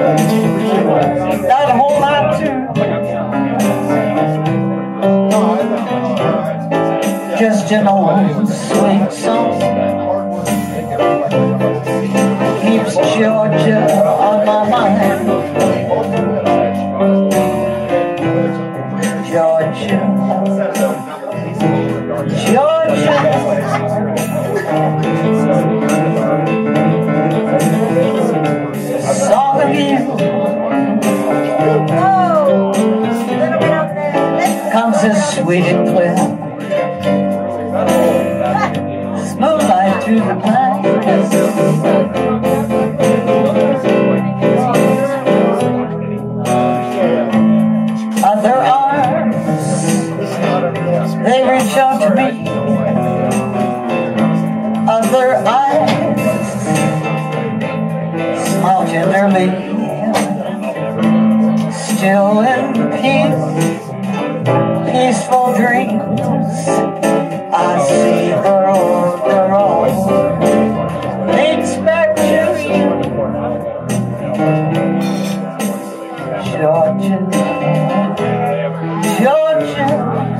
Not a whole lot too. Just an old sweet song keeps Georgia on my mind. Georgia, Georgia, song of you comes as sweet and clear, smooth like through the pines. Other arms, they reach out to me. Other eyes smile tenderly. Still in peace, peaceful dreams, I see the road leads back to you, Georgia, Georgia.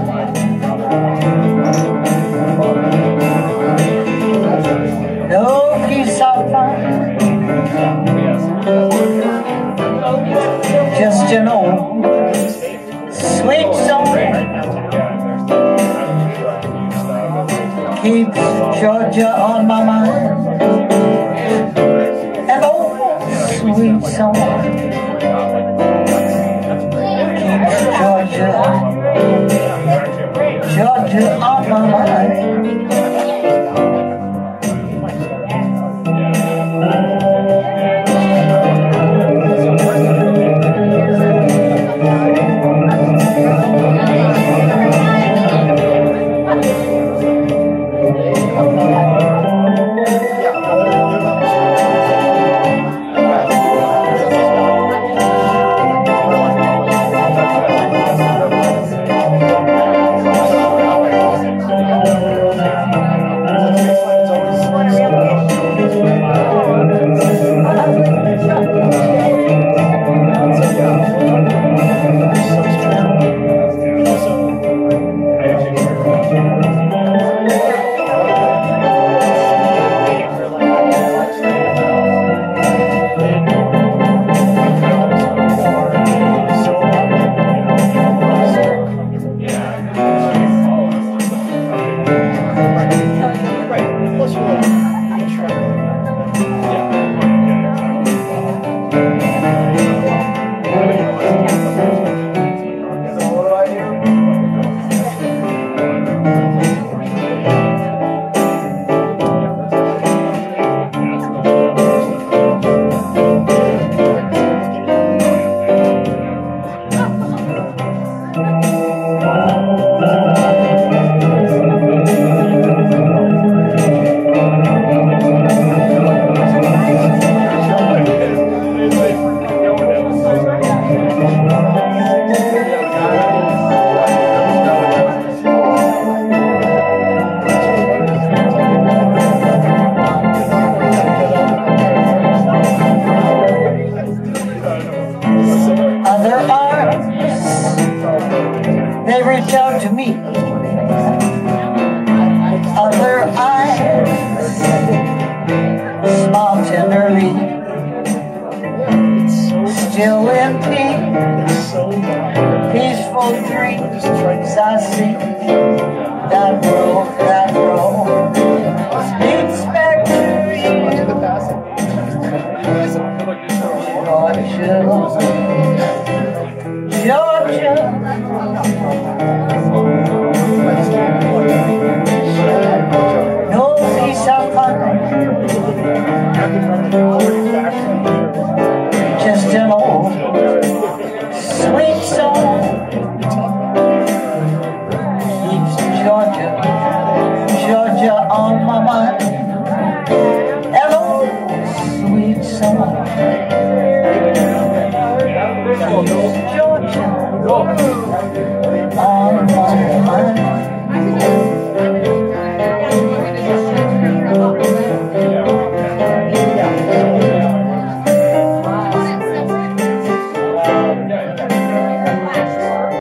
No peace I find, just an old sweet song keeps Georgia on my mind. An old sweet song keeps Georgia on my mind. Other arms, they reach out to me. Other eyes smile tenderly. Still in peace, peaceful dreams, I see that road leads back to you, Georgia, Georgia. No peace I find, just an old sweet song keeps Georgia, Georgia on my mind. An old sweet song